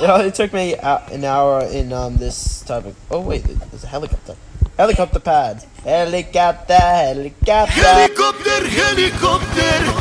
It only took me an hour in this type of. Oh wait, there's a helicopter. Helicopter pad. Helicopter, helicopter. Helicopter, helicopter.